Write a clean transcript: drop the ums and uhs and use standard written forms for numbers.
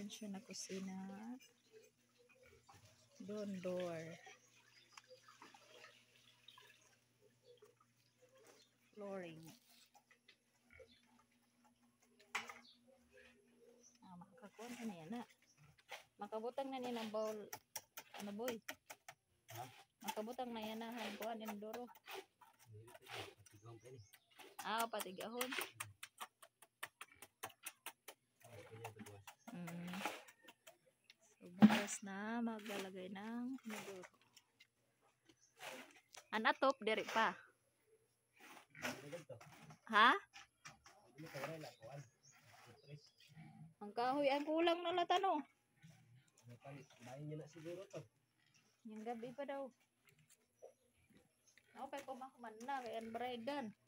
extension na kusina. Doon door. Flooring. Makakakuha na niya na. Makabutang na niya ng bowl. Ano boy? Makabutang na yan na. Kuha ng duro. Patigahon. So, bukas na maglalagay ng duro. Anatop, diri pa. Ha? Ang kahoy ang kulang na latano. Bayan niya na siguro to. Yung gabi pa daw. Okay, pumakuman na. Kaya ang braidan.